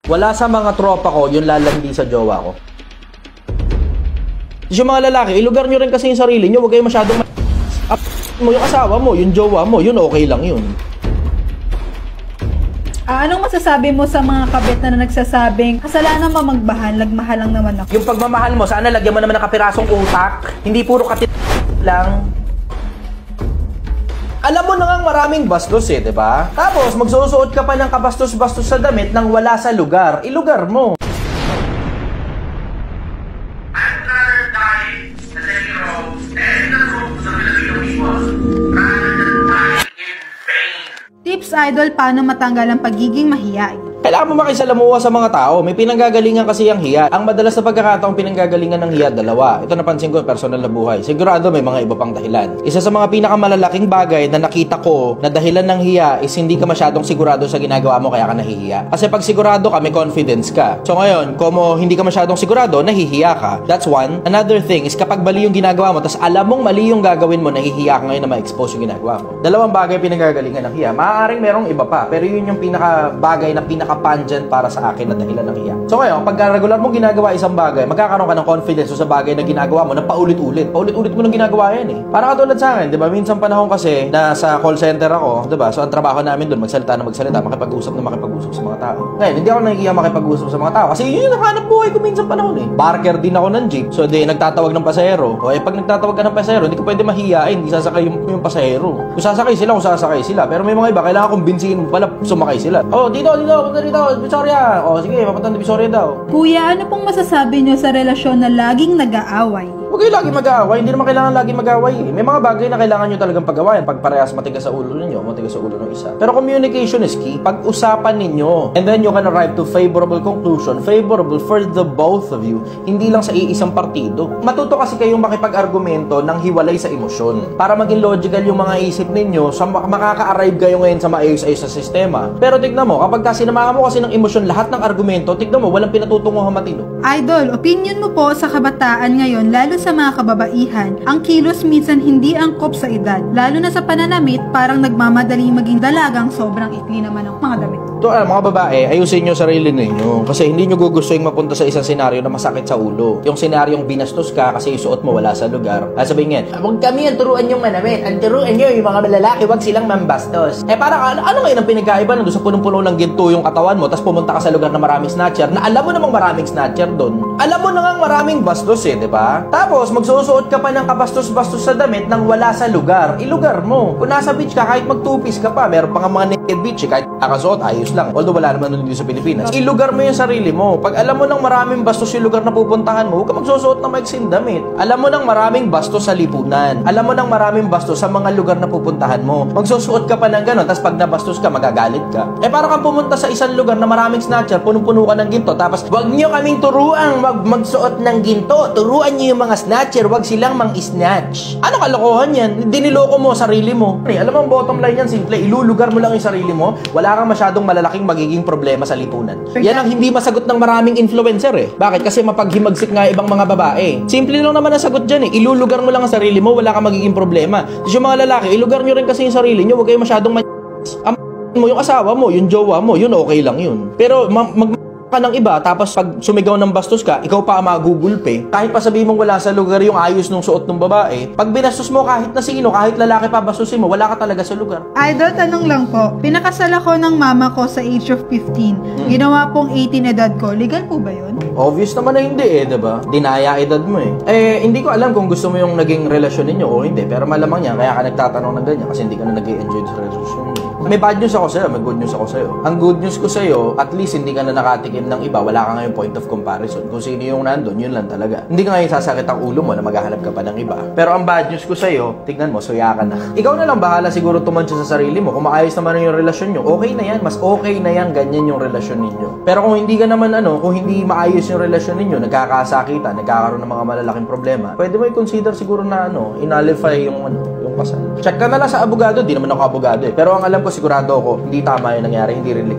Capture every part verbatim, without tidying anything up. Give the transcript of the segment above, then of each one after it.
Wala sa mga tropa ko yung lalandi sa jowa ko. Yung mga lalaki, ilugar nyo rin kasi yung sarili nyo. Huwag kayo masyadong up mo yung asawa mo, yung jowa mo, yun okay lang yun. Ah, anong masasabi mo sa mga kabit na nagsasabing kasalanan mo magmahal, nagmahal lang naman ako? Yung pagmamahal mo, sana lagyan mo naman ng kapirasong utak. Hindi puro katit lang. Alam mo na nga maraming bastos eh, di ba? Tapos magsusuot ka pa ng kabastos-bastos sa damit nang wala sa lugar. Ilugar mo. Tips, Idol, paano matanggal ang pagiging mahiyain? Kailangan mo makisalamuha sa mga tao. May pinanggagalingan kasi ang hiya. Ang madalas na pagkakataong pinanggagalingan ng hiya, dalawa. Ito napansin ko, personal na buhay. Sigurado may mga iba pang dahilan. Isa sa mga pinakamalalaking bagay na nakita ko na dahilan ng hiya is hindi ka masyadong sigurado sa ginagawa mo kaya ka nahihiya. Kasi pag sigurado ka, may confidence ka. So ngayon, kung hindi ka masyadong sigurado, nahihiya ka. That's one. Another thing is kapag mali yung ginagawa mo, tas alam mong mali yung gagawin mo, nahihiya ka ngayon na ma-expose yung ginagawa mo. Dalawang bagay pinanggagalingan ng hiya. Maaaring merong iba pa, pero yun yung pinaka bagay na pinaka pungent para sa akin na dahilan ng hiya. So ngayon, pag regular mong ginagawa isang bagay, magkakaroon ka ng confidence sa bagay na ginagawa mo na paulit-ulit. Paulit-ulit mo nang ginagawa yan eh. Para katulad sa akin, di ba? Minsan panahon kasi na sa call center ako, di ba? So ang trabaho namin doon, magsalita na magsalita, makipag-usap na makipag-usap sa mga tao. Ngayon, hindi ako nahihiya makipag-usap sa mga tao kasi yun yung nakahanap buhay ko minsan panahon eh. Barker din ako ng jeep. So di, nagtatawag ng pasahero. O eh, pag nagtatawag ka ng pasahero, hindi ko pwede mahihiyain, hindi sasakay yung, yung pasahero. Kung sasakay sila, kung sasakay sila. Pero may mga iba, kailangan kumbinsihin mo pala sumakay sila. Oh, dito, dito, punta dito, Visoria. Oh, sige, papunta ng Visoria daw. Kuya, ano pong masasabi nyo sa relasyon na laging nag-aaway? Huwag kayo lagi mag-aaway. Hindi naman kailangan lagi mag-aaway. May mga bagay na kailangan nyo talagang pag-awayan. Pag parehas matigas sa ulo ninyo, matigas sa ulo ng isa. Pero communication is key. Pag-usapan ninyo. And then you can arrive to favorable conclusion. Favorable for the both of you. Hindi lang sa iisang partido. Matuto kasi kayong makipag-argumento ng hiwalay sa emosyon. Para maging logical yung mga isip ninyo, sa makaka-arrive kayo ngayon sa maayos-ayos sa sistema. Pero tignan mo, kapag kasi sinamahan mo kasi ng emosyon lahat ng argumento, tignan mo, walang pinatutunguhan matino. Idol, opinion mo po sa kabataan ngayon, lalo sa mga kababaihan, ang kilos minsan hindi angkop sa edad. Lalo na sa pananamit, parang nagmamadaling maging dalagang sobrang ikli naman ng mga damit. To, ah, mga babae, ayusin nyo sarili ninyo. Kasi hindi nyo gugustuhin mapunta sa isang senaryo na masakit sa ulo. Yung senaryong binastos ka kasi yung suot mo wala sa lugar. Ay sabihin nga, huwag kami ang turuan yung manamit. Ang turuan nyo yung mga lalaki, huwag silang mambastos. Eh parang ano, ano ngayon ang pinagkaiba na doon sa punong-puno ng ginto yung katawan mo, tapos pumunta ka sa lugar na maraming snatcher, na alam mo namang maraming snatcher doon. Alam mo na nga maraming bastos eh, di ba? Tapos magsusuot ka pa ng kabastos-bastos sa damit nang wala sa lugar. Ilugar mo. Kung nasa beach ka, kahit mag-two-piece ka pa, meron pa nga mga naked beach eh, kahit nakasuot, ayos lang. Although wala naman nun dito sa Pilipinas. Ilugar mo yung sarili mo. Pag alam mo nang maraming bastos yung lugar na pupuntahan mo, huwag ka magsusuot ng maiksin damit. Alam mo nang maraming bastos sa lipunan. Alam mo nang maraming bastos sa mga lugar na pupuntahan mo. Magsusuot ka pa ng gano'n, tapos pag nabastos ka, magagalit ka. Eh parang kang pumunta sa isang lugar na maraming snatcher, punong-puno ka ng ginto, tapos wag nyo kaming turuan mag magsuot ng ginto. Turuan nyo yung mga snatcher, wag silang mang-snatch. Ano kalokohan yan? Diniloko mo sarili mo. Eh, alam mo ang bottom line yan, simple. Ilulugar mo lang yung sarili mo. Wala kang masyadong malalaking magiging problema sa lipunan. Yan ang hindi masagot ng maraming influencer eh. Bakit? Kasi mapaghimagsik nga ibang mga babae. Simple lang naman ang sagot dyan eh. Ilulugar mo lang ang sarili mo, wala kang magiging problema. Tapos yung mga lalaki, ilugar nyo rin kasi yung sarili nyo, wag kayo masyadong ma- Am- mo yung asawa mo, yung jowa mo, yun okay lang yun. Pero ma- mag ka ng iba, tapos pag sumigaw ng bastos ka, ikaw pa ang magugulpe. Kahit pa sabihin mong wala sa lugar yung ayos ng suot ng babae, pag binastos mo kahit na sino, kahit lalaki pa bastusin mo, wala ka talaga sa lugar. Idol, tanong lang po, pinakasal ako ng mama ko sa age of fifteen. Hmm. Ginawa pong eighteen edad ko. Legal po ba yun? Obvious naman na hindi eh, diba? Dinaya edad mo eh. Eh, hindi ko alam kung gusto mo yung naging relasyon ninyo o hindi, pero malamang yan, kaya ka nagtatanong ng ganyan kasi hindi ka na nag-i-enjoy sa relasyon ninyo. May bad news ako sa'yo, may good news ako sa'yo. Ang good news ko sa'yo, at least hindi ka na nakatikim ng iba, wala ka ngayon point of comparison. Kung sino yung nandun, yun lang talaga. Hindi ka ngayon sasakit ang ulo mo na maghahanap ka pa ng iba. Pero ang bad news ko sa'yo, tignan mo, suya ka na. Ikaw na lang bahala siguro tumansya sa sarili mo. Kung maayos naman yung relasyon nyo, okay na yan. Mas okay na yan, ganyan yung relasyon ninyo. Pero kung hindi ka naman ano, kung hindi maayos yung relasyon ninyo, nagkakasakitan, nagkakaroon ng mga malalaking problema, pwede mo i-consider siguro na ano, inalify yung ano, yung kasal. Check ka na lang sa abogado, di naman ako abogado eh. Pero ang alam ko, sigurado ako, hindi tama yung nangyari, hindi rin legal.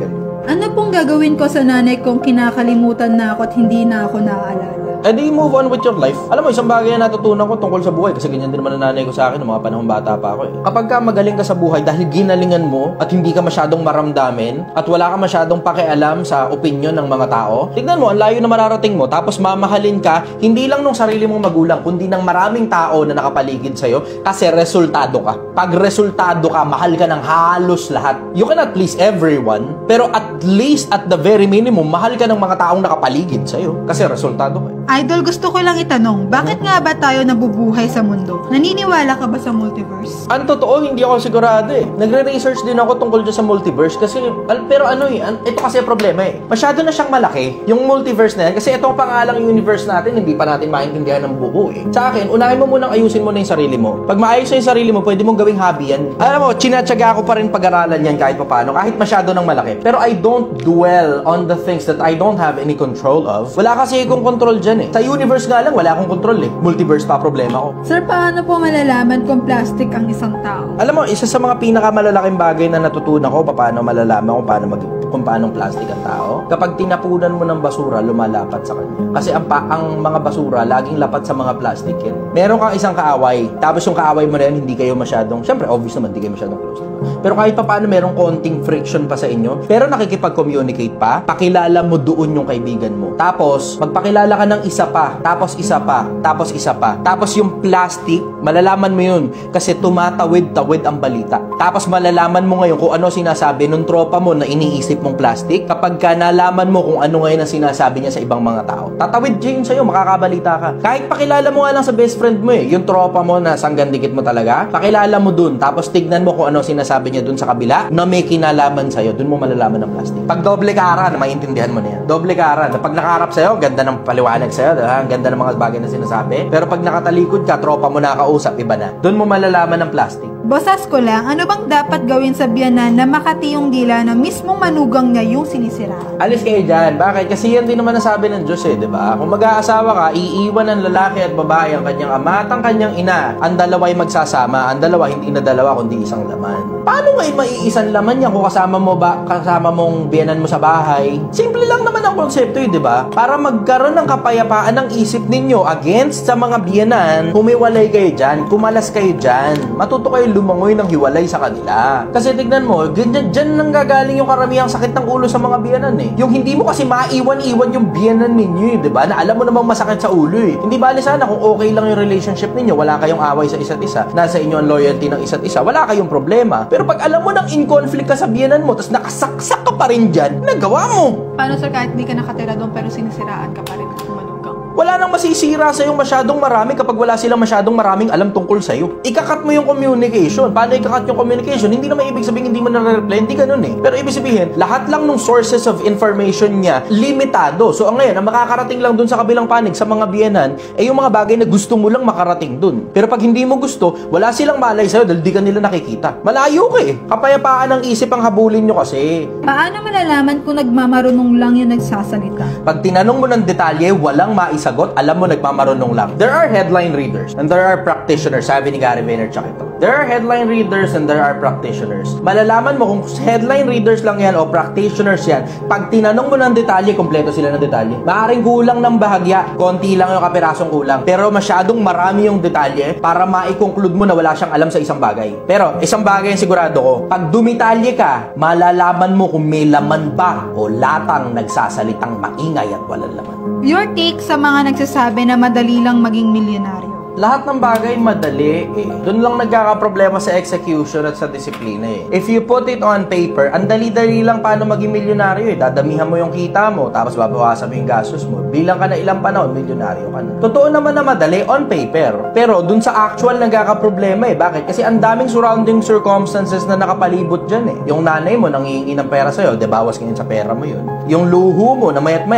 Ano pong gagawin ko sa nanay kong kinakalimutan na ako at hindi na ako naaalala? Eh di move on with your life. Alam mo, isang bagay na natutunan ko tungkol sa buhay kasi ganyan din naman ang nanay ko sa akin noong mga panahong bata pa ako eh. Kapag ka magaling ka sa buhay dahil ginalingan mo at hindi ka masyadong maramdamin at wala ka masyadong pakialam sa opinion ng mga tao, tignan mo, ang layo na mararating mo tapos mamahalin ka hindi lang nung sarili mong magulang kundi ng maraming tao na nakapaligid sa'yo kasi resultado ka. Pag resultado ka, mahal ka ng halos lahat. You cannot please everyone, pero at least at the very minimum, mahal ka ng mga taong nakapaligid sa'yo kasi resultado ka. Idol, gusto ko lang itanong, bakit nga ba tayo nabubuhay sa mundo? Naniniwala ka ba sa multiverse? Ang totoo, hindi ako sigurado eh. Nagre-research din ako tungkol dyan sa multiverse kasi, al- pero ano eh, an- ito kasi problema eh. Masyado na siyang malaki, yung multiverse na yan, kasi itong pangalang universe natin, hindi pa natin maintindihan ng buo eh. Sa akin, unahin mo munang ayusin mo na yung sarili mo. Pag maayos na yung sarili mo, pwede mong gawing hobby yan. Alam mo, chinatsaga ko pa rin pag-aralan yan kahit paano, kahit masyado ng malaki. Pero I don't dwell on the things that I don't have any control of. Wala kasi akong control dyan eh. Sa universe nga lang, wala akong control eh. Multiverse pa problema ko. Sir, paano po malalaman kung plastic ang isang tao? Alam mo, isa sa mga pinakamalalaking bagay na natutunan ko, paano malalaman kung paano mag kung paano plastic ang tao. Kapag tinapunan mo ng basura, lumalapat sa kanya. Kasi ang, pa, ang mga basura, laging lapat sa mga plastic yan. Meron kang isang kaaway, tapos yung kaaway mo na yan, hindi kayo masyadong, syempre, obvious naman, hindi kayo masyadong close. Pero kahit pa paano, merong konting friction pa sa inyo, pero nakikipag-communicate pa, pakilala mo doon yung kaibigan mo. Tapos, magpakilala ka ng isa pa, tapos isa pa, tapos isa pa. Tapos yung plastic, malalaman mo yun kasi tumatawid-tawid ang balita. Tapos malalaman mo ngayon kung ano sinasabi nung tropa mo na iniisip mong plastic kapag ka nalaman mo kung ano ngayon ang sinasabi niya sa ibang mga tao. Tatawid siya yun sa'yo, makakabalita ka. Kahit pakilala mo nga lang sa best friend mo eh, yung tropa mo na sanggandikit mo talaga, pakilala mo dun, tapos tignan mo kung ano sinasabi niya dun sa kabila na may kinalaman sa'yo, dun mo malalaman ng plastic. Pag doble kara, na maintindihan mo na yan. Doble kara, na pag nakaharap sa'yo, ganda ng paliwanag sa'yo, diba? Ang ganda ng mga bagay na sinasabi. Pero pag nakatalikod ka, tropa mo nakausap, iba na. Dun mo malalaman ng plastic. Bosas ko lang, ano bang dapat gawin sa biyanan na makati yung dila na mismong manugang niya yung sinisiraan? Alis kayo dyan. Bakit? Kasi yan din naman nasabi ng Diyos eh, di ba? Kung mag-aasawa ka, iiwan ng lalaki at babae ang kanyang ama at ang kanyang ina. Ang dalawa'y magsasama. Ang dalawa, hindi na dalawa, kundi isang laman. Paano ngayon maiisang laman yan kung kasama mo ba, kasama mong biyanan mo sa bahay? Simple lang naman ang konsepto eh, di ba? Para magkaroon ng kapayapaan ng isip ninyo against sa mga biyanan, humiwalay kayo dyan, kumalas kayo dyan, matuto kayo lumangoy ng hiwalay sa kanila. Kasi tignan mo, ganyan, dyan nang gagaling yung karamihang sakit ng ulo sa mga biyanan eh. Yung hindi mo kasi maiwan-iwan yung biyanan ninyo eh, di ba? Na alam mo namang masakit sa ulo eh. Hindi bali sana kung okay lang yung relationship ninyo, wala kayong away sa isa't isa, nasa inyo ang loyalty ng isa't isa, wala kayong problema. Pero pag alam mo nang in conflict ka sa biyanan mo, tapos nakasaksak ka pa rin dyan, nagawa mo. Paano sir, kahit di ka nakatira doon pero sinisiraan ka pa rin ng manugang? Wala nang masisira sa'yo masyadong marami kapag wala silang masyadong maraming alam tungkol sa'yo. Ikakat mo yung communication. Paano ikakat yung communication? Hindi naman ibig sabihin hindi mo na-reply. Hindi ganun eh. Pero ibig sabihin, lahat lang ng sources of information niya, limitado. So ang ngayon, ang makakarating lang dun sa kabilang panig sa mga biyanan, ay yung mga bagay na gusto mo lang makarating dun. Pero pag hindi mo gusto, wala silang malay sa'yo dahil di ka nila nakikita. Malayo ka eh. Kapayapaan ng isip ang habulin nyo kasi. Paano malalaman kung nagmamarunong lang yung nagsasalita? Pag tinanong mo ng detalye, walang maisa sagot, alam mo nagmamarunong lang. There are headline readers and there are practitioners. Sabi ni Gary Vaynerchuk ito. There are headline readers and there are practitioners. Malalaman mo kung headline readers lang yan o practitioners yan. Pag tinanong mo ng detalye, kompleto sila ng detalye. Maaring kulang ng bahagya. Konti lang yung kapirasong kulang. Pero masyadong marami yung detalye para ma-conclude mo na wala siyang alam sa isang bagay. Pero isang bagay yung sigurado ko. Pag dumitalye ka, malalaman mo kung may laman ba o latang nagsasalitang maingay at walang laman. Your take sa mga nagsasabi na madali lang maging milyonaryo? Lahat ng bagay madali eh. Doon lang nagkakaproblema sa execution at sa disiplina eh. If you put it on paper, ang dali-dali lang paano maging milyonaryo eh. Dadamihan mo yung kita mo, tapos babawasan mo yung gastos mo. Bilang ka na ilang panahon, milyonaryo ka na. Totoo naman na madali on paper. Pero doon sa actual nagkakaproblema eh. Bakit? Kasi ang daming surrounding circumstances na nakapalibot dyan eh. Yung nanay mo nangihingi ng pera sa'yo, de bawas ngayon sa pera mo yun. Yung luho mo na mayat maya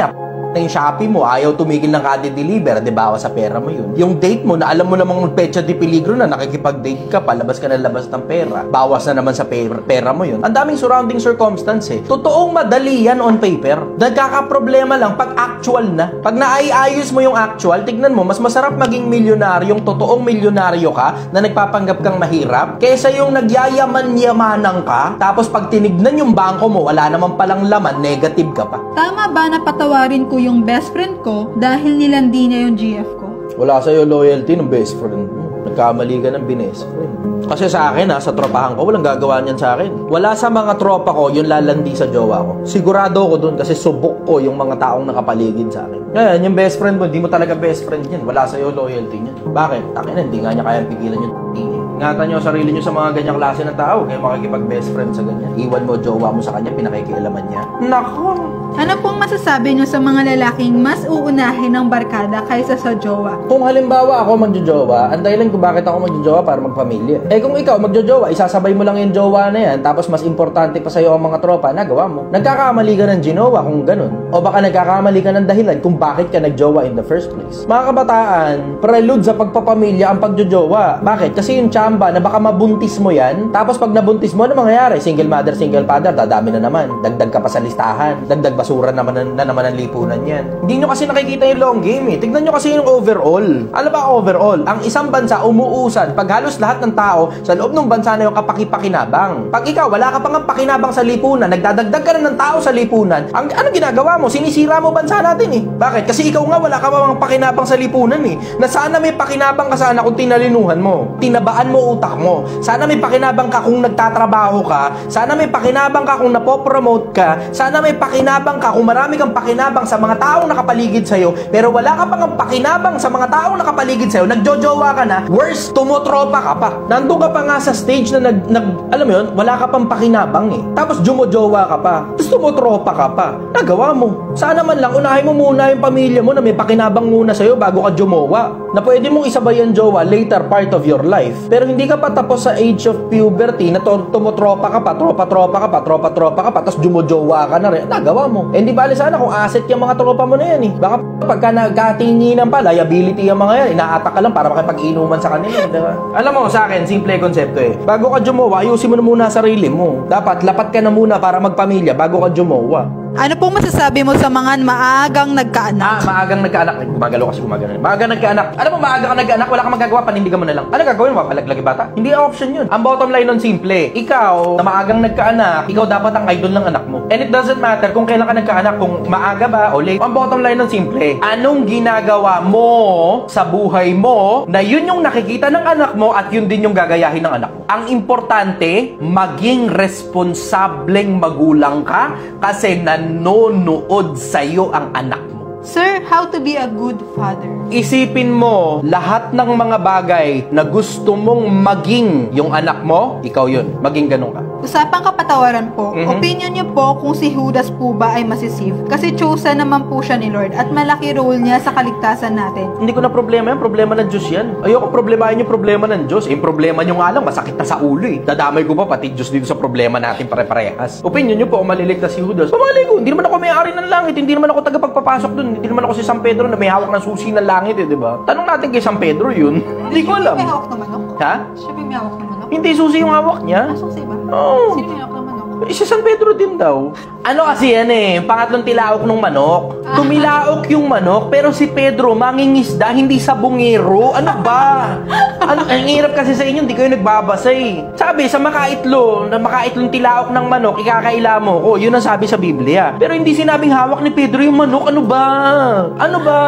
na yung Shopee mo, ayaw tumigil ng kade-deliver, di bawas sa pera mo yun. Yung date mo, na alam mo namang petsa di peligro na, nakikipag-date ka pa, labas ka na labas ng pera, bawas na naman sa pera, pera mo yun. Ang daming surrounding circumstance eh. Totoong madali yan on paper. Nagkakaproblema lang pag actual na. Pag naayos mo yung actual, tignan mo, mas masarap maging milyonaryong totoong milyonaryo ka na nagpapanggap kang mahirap kaysa yung nagyayaman-yamanan ka, tapos pag tinignan yung bangko mo, wala naman palang laman, negative ka pa. Tama ba na patawarin ko yung best friend ko dahil nilandi niya yung G F ko? Wala sa'yo loyalty ng best friend mo. Nagkamali ka ng best friend. Kasi sa akin ha, sa tropahan ko, walang gagawa niyan sa akin. Wala sa mga tropa ko yung lalandi sa jowa ko. Sigurado ko dun kasi subok ko yung mga taong nakapaligid sa akin. Ngayon, yung best friend mo, hindi mo talaga best friend yan. Wala sa'yo loyalty niyan. Bakit? Takin na, hindi nga niya kayang pigilan yung ingatan nyo sarili nyo sa mga ganyang klase ng tao. Kaya makikipag-best friend sa ganyan. Iwan mo, jowa mo sa kanya, pinakikialaman niya. Nako! Ano pong masasabi nyo sa mga lalaking mas uunahin ng barkada kaysa sa jowa? Kung halimbawa ako magjojowa, ang dahilan kung bakit ako magjojowa para magpamilya. Eh kung ikaw magjojowa, isasabay mo lang yung jowa na yan, tapos mas importante pa sa'yo ang mga tropa, nagawa mo. Nagkakamali ka ng ginowa kung ganun. O baka nagkakamali ka ng dahilan kung bakit ka nagjowa in the first place. Mga kabataan, prelude sa pagpapamilya ang pagjojowa. Bakit? Kasi yung chamba na baka mabuntis mo yan, tapos pag nabuntis mo, ano mangyayari? Single mother, single father, dadami na naman. Dagdag ka pa sa listahan. Dagdag basura naman na, na naman ang lipunan yan. Hindi nyo kasi nakikita yung long game eh. Tignan nyo kasi yung overall. Ano ba overall? Ang isang bansa umuusad pag halos lahat ng tao sa loob ng bansa na yung kapakipakinabang. Pag ikaw, wala ka pang pakinabang sa lipunan, nagdadagdag ka na ng tao sa lipunan, ang ano ginagawa mo? Sinisira mo bansa natin eh. Bakit? Kasi ikaw nga wala ka pang pakinabang sa lipunan eh. Na sana may pakinabang ka sana kung tinalinuhan mo. Tinabaan mo utak mo. Sana may pakinabang ka kung nagtatrabaho ka. Sana may pakinabang ka kung napopromote ka. Sana may pakinabang ka kung marami kang pakinabang sa mga taong nakapaligid sa'yo. Pero wala ka pang pakinabang sa mga taong nakapaligid sa'yo. Nagjojowa ka na. Worse, tumotropa ka pa. Nandun ka pa nga sa stage na nag, nag alam mo yun, wala ka pang pakinabang eh. Tapos jumojowa ka pa. Tapos tumotropa ka pa. Nagawa mo. Sana man lang, unahin mo muna yung pamilya mo na may pakinabang muna sa'yo bago ka jumowa. Na pwede mong isabay ang jowa later part of your life. Pero hindi ka pa tapos sa age of puberty na tumotropa ka pa, tropa-tropa ka pa, tropa-tropa ka pa, tapos jumojowa ka na rin. Nagawa mo. Eh, hindi bali sana kung asset yung mga tropa mo na yan eh. Baka pagka nagkatinginan pa, liability yung mga yan, inaatak ka lang para makipag-inuman sa kanila. Diba? Alam mo, sa akin, simple konsepto eh. Bago ka jumowa, ayusin mo na muna sarili mo. Dapat, lapat ka na muna para magpamilya bago ka jumowa. Ano pong masasabi mo sa mga maagang nagkaanak? Ah, maagang nagkaanak. Ay, gumagalo kasi gumagano. Maagang nagkaanak. Alam mo, maagang nagkaanak, wala kang magagawa, panindigan mo na lang. Ano gagawin mo? Palaglagi bata? Hindi option yun. Ang bottom line nun simple. Ikaw, na maagang nagkaanak, ikaw dapat ang idol ng anak mo. And it doesn't matter kung kailan ka nagkaanak, kung maaga ba o late. Ang bottom line nun simple. Anong ginagawa mo sa buhay mo na yun yung nakikita ng anak mo at yun din yung gagayahin ng anak mo. Ang importante, maging responsableng magulang ka kasi nanonood sa'yo ang anak mo. Sir, how to be a good father? Isipin mo, lahat ng mga bagay na gusto mong maging yung anak mo, ikaw yun. Maging ganun ka. Usapang kapatawaran po, Mm-hmm. opinion niyo po kung si Judas po ba ay masisive? Kasi chosen naman po siya ni Lord at malaki role niya sa kaligtasan natin. Hindi ko na problema yan. Problema ng Diyos yan. Ayoko problemahin yung problema ng Diyos. Eh, yung problema nyo nga lang, masakit na sa ulo eh. Dadamay ko pa pati Diyos dito sa problema natin pare-parehas. Opinion nyo po kung maliligtas si Judas. Pamali ko, hindi naman ako may-ari ng langit. Hindi naman ako tagapagpapasok dun. Hindi naman ako si San Pedro na may hawak ng susi ng langit eh, di ba? Tanong natin kay San Pedro yun. Hindi ko alam. Siya may hawak ng manok? Ha? Siya may hawak ng manok? Hindi susi yung hawak niya. Ah, susi ba? Oo. Sino may hawak ng manok? Eh, si San Pedro din daw. Ano kasi yan eh, pangatlong tilaok ng manok. Tumilaok yung manok, pero si Pedro mangingisda, hindi sa bungero. Ano ba? Ano, ang hirap kasi sa inyo, hindi kayo nagbabasa eh. Sabi, sa makaitlo, na makaitlong tilaok ng manok, ikakaila mo ko. Yun ang sabi sa Biblia. Pero hindi sinabing hawak ni Pedro yung manok. Ano ba? Ano ba?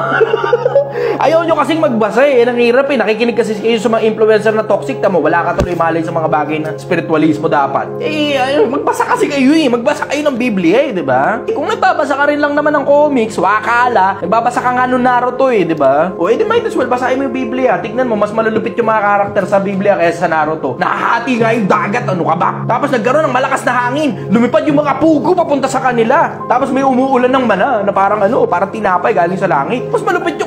Ayaw nyo kasing magbasa eh. Ang hirap eh. Nakikinig kasi kayo sa mga influencer na toxic. Tamo, wala ka tuloy malay sa mga bagay na spiritualismo dapat. Eh, ayun, magbasa kasi kayo eh. Magbasa kayo ng Biblia eh, di ba? Eh, kung nagbabasa ka rin lang naman ng comics, wakala, nagbabasa ka nga ng Naruto eh, di ba? O, eh, di might as well, basahin mo yung Biblia. Tignan mo, mas malulupit yung mga karakter sa Biblia kaysa sa Naruto. Nakahati nga yung dagat, ano ka ba? Tapos nagkaroon ng malakas na hangin. Lumipad yung mga pugo papunta sa kanila. Tapos may umuulan ng mana na parang ano, parang tinapay galing sa langit. Mas malupit yung kaysa sa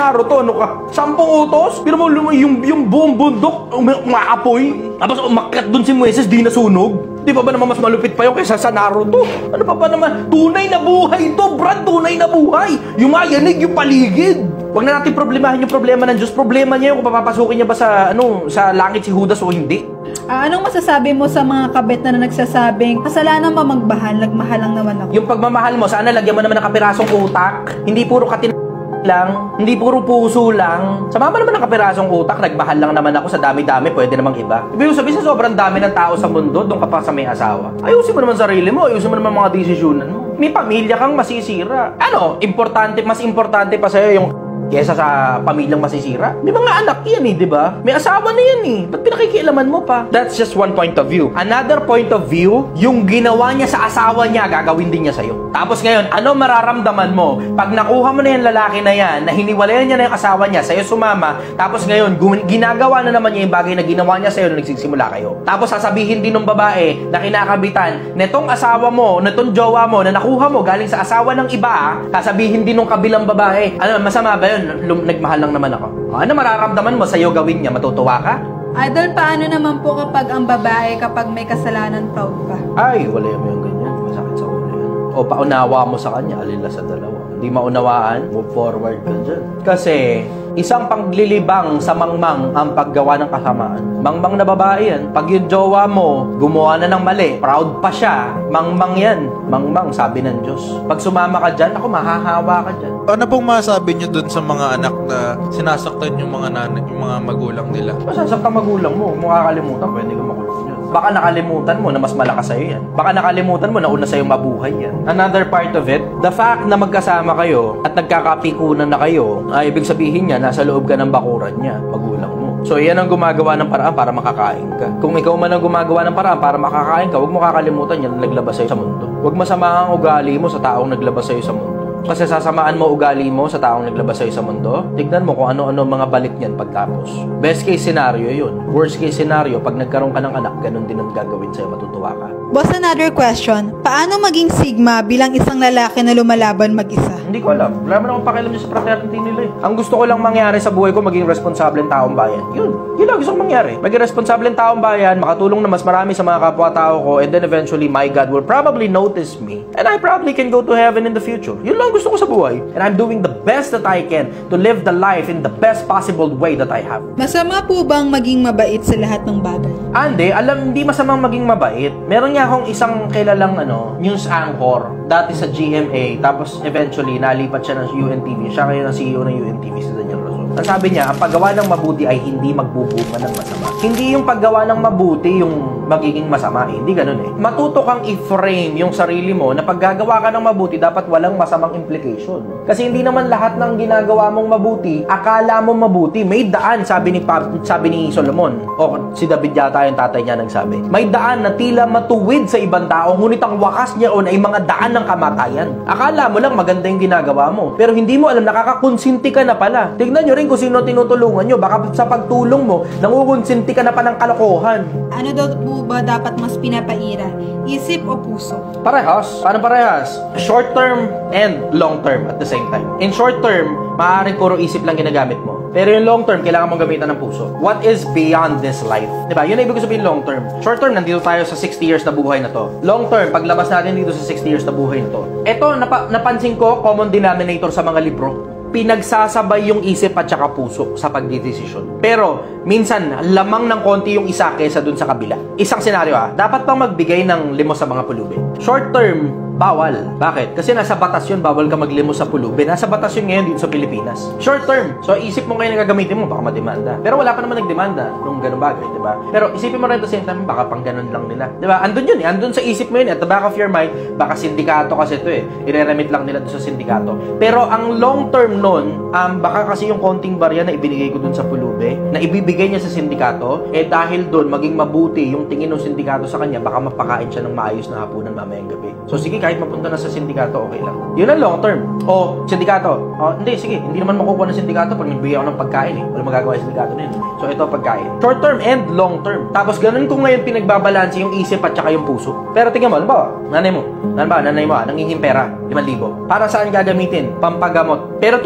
Naruto, ano ka? Sampung utos? Pero mo, yung, yung buong bundok, um, umaapoy. Tapos umakyat dun si Moises, di nasunog. Di ba ba naman mas malupit pa yung kaysa sa Naruto? Ano pa ba naman? Tunay na buhay to, Brad. Tunay na buhay. Yung mayanig, yung paligid. Huwag na natin problemahin yung problema ng Diyos. Problema niya yung kung papapasukin niya ba sa, ano, sa langit si Judas o hindi. Ah, anong masasabi mo sa mga kabet na nagsasabing kasalanan ba magmahal, nagmahal lang naman ako? Yung pagmamahal mo, sana lagyan mo naman ng kapirasong utak. Hindi puro katin lang, hindi puro puso lang. Sama mo naman ng kapirasong utak, nagmahal lang naman ako sa dami-dami, pwede namang iba. Ibig sabihin sa sobrang dami ng tao sa mundo, doon ka pa sa may asawa. Ayusin mo naman sarili mo, ayusin mo naman mga desisyonan mo. May pamilya kang masisira. Ano, importante, mas importante pa sa'yo yung kesa sa pamilyang masisira. May mga anak yan eh, di ba? May asawa na yan eh. Ba't pinakikialaman mo pa? That's just one point of view. Another point of view, yung ginawa niya sa asawa niya, gagawin din niya sa'yo. Tapos ngayon, ano mararamdaman mo? Pag nakuha mo na yung lalaki na yan, na hiniwalayan niya na yung asawa niya, sa'yo sumama, tapos ngayon, ginagawa na naman niya yung bagay na ginawa niya sa'yo nung nagsisimula kayo. Tapos sasabihin din ng babae na kinakabitan, netong asawa mo, netong jowa mo, na nakuha mo galing sa asawa ng iba, sasabihin din ng kabilang babae, ano, masama ba yun? Nagmahal lang naman ako. Ano mararamdaman mo sa'yo gawin niya? Matutuwa ka? Idol, paano naman po kapag ang babae, kapag may kasalanan, proud pa? Ay, wala mo yung ganyan. Masakit sa ulo yan. O paunawa mo sa kanya, alila sa dalawa. Hindi maunawaan, move forward ka dyan. Kasi, isang paglilibang sa mangmang ang paggawa ng kasamaan. Mangmang na babae yan. Pag yung jowa mo, gumawa na ng mali, proud pa siya, mangmang yan. Mangmang, sabi ng Diyos. Pag sumama ka dyan, ako, mahahawa ka dyan. Ano pong masasabi nyo dun sa mga anak na sinasaktan yung mga nanay, yung mga magulang nila? Masasaktan magulang mo, kung makakalimutan, pwede ka makulong yun. Baka nakalimutan mo na mas malakas sa'yo yan. Baka nakalimutan mo na una sa'yo mabuhay yan. Another part of it, the fact na magkasama kayo at nagkakapikunan na kayo, ay ibig sabihin niya, nasa loob ka ng bakuran niya, magulang mo. So, yan ang gumagawa ng paraan para makakain ka. Kung ikaw man ang gumagawa ng paraan para makakain ka, huwag mo kakalimutan yan na naglabas sa'yo sa mundo. Huwag masama ang ugali mo sa taong naglabas sa'yo sa mundo. Kasi sasamaan mo ugali mo sa taong naglabas sa'yo sa mundo, tignan mo kung ano-ano mga balik niyan pagtapos. Best case scenario yun. Worst case scenario, pag nagkaroon ka ng anak, ganun din ang gagawin sa'yo, matutuwa ka. Boss, another question. Paano maging sigma bilang isang lalaki na lumalaban mag-isa? Hindi ko alam. Wala mo akong pakialam sa fraternity nila eh. Ang gusto ko lang mangyari sa buhay ko, maging responsableng taong bayan. Yun. Yun lang gusto kong mangyari. Maging responsableng taong bayan, makatulong na mas marami sa mga kapwa-tao ko, and then eventually, my God will probably notice me. And I probably can go to heaven in the future. Yun lang gusto ko sa buhay. And I'm doing the best that I can to live the life in the best possible way that I have. Masama po bang maging mabait sa lahat ng bagay? Ande, alam, hindi masamang maging mabait. Meron niya akong isang kilalang ano, news anchor, dati sa G M A, tapos eventually, nalipat siya ng U N T V. Siya kayo ng C E O ng U N T V, si Daniel Rason. Ang sabi niya, ang paggawa ng mabuti ay hindi magbubunga ng masama. Hindi yung paggawa ng mabuti yung magiging masama eh. Hindi ganun eh. Matuto kang i-frame yung sarili mo na paggagawa ka ng mabuti, dapat walang masamang implication. Kasi hindi naman lahat ng ginagawa mong mabuti, akala mo mabuti. May daan, sabi ni, Pap, sabi ni Solomon. O si David yata yung tatay niya nagsabi. May daan na tila matuwid sa ibang tao, ngunit ang wakas niya on ay mga daan ng kamatayan. Akala mo lang maganda yung ginagawa mo. Pero hindi mo alam, nakakakonsinti ka na pala. Tignan nyo rin kung sino tinutulungan nyo. Baka sa pagtulong mo, nangukonsinti ka na pa ng kalokohan. Ano daw po ba dapat mas pinapaira? Isip o puso? Parehas. Paano parehas? Short term and long term at the same time. In short term, maaaring puro isip lang ginagamit mo. Pero yung long term, kailangan mong gamitan ng puso. What is beyond this life? Diba? Yun ang ibig sabihin long term. Short term, nandito tayo sa sixty years na buhay na to. Long term, paglabas natin dito sa sixty years na buhay na to. Ito, napa- napansin ko, common denominator sa mga libro. Pinagsasabay yung isip at saka puso sa pagdidesisyon. Pero, minsan, lamang ng konti yung isa kesa dun sa kabila. Isang senaryo ah, dapat pang magbigay ng limos sa mga pulubi. Short term, bawal. Bakit? Kasi nasa batas yun, bawal ka maglimos sa pulubi. Nasa batas yun ngayon dito sa Pilipinas. Short term. So, isip mo kayo na gagamitin mo, baka mademanda. Pero wala pa naman nagdemanda nung ganun bagay, di ba? Pero isipin mo rin at the same time, baka pang ganun lang nila. Di ba? Andun yun eh. Andun sa isip mo yun. At the back of your mind, baka sindikato kasi ito eh. Ire-remit lang nila doon sa sindikato. Pero ang long term nun, um, baka kasi yung konting barya na ibinigay ko dun sa pulubi, na ibibigay niya sa sindikato, eh dahil dun, maging mabuti yung tingin ng sindikato sa kanya, baka mapakain siya ng maayos na hapunan mamayang gabi. So sige, kahit mapunta na sa sindikato, okay lang. Yun ang long term. O, sindikato. O, hindi, sige. Hindi naman makukuha ng sindikato pag nagbigay ako ng pagkain eh. Wala magagawa yung sindikato na yun. So, ito pagkain. Short term and long term. Tapos, ganun ko ngayon pinagbabalanse yung isip at saka yung puso. Pero tingnan mo, ano ba? Nanay mo. Ano ba? Nanay mo, ah, nangingin pera. limang libo. Para saan gagamitin? Pampagamot. Pero to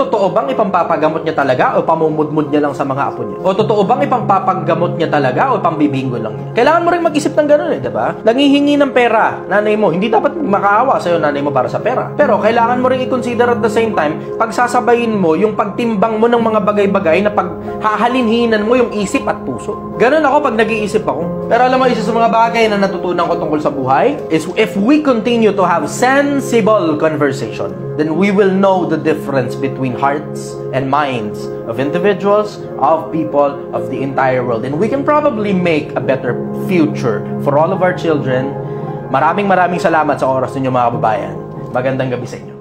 totoo bang ipampapagamot niya talaga o pamumudmud niya lang sa mga apo niya? O totoo bang ipampapagamot niya talaga o pambibingo lang niya? Kailangan mo rin mag-isip ng gano'n eh, diba? Nangihingi ng pera, nanay mo. Hindi dapat makaawa sa'yo nanay mo para sa pera. Pero kailangan mo rin i-consider at the same time, pagsasabayin mo yung pagtimbang mo ng mga bagay-bagay na paghahalinhinan mo yung isip at puso. Ganun ako pag nag-iisip ako. Pero alam mo, isa sa mga bagay na natutunan ko tungkol sa buhay is if we continue to have sensible conversation, then we will know the difference between hearts and minds of individuals, of people, of the entire world. And we can probably make a better future for all of our children. Maraming maraming salamat sa oras ninyo mga kababayan. Magandang gabi sa inyo.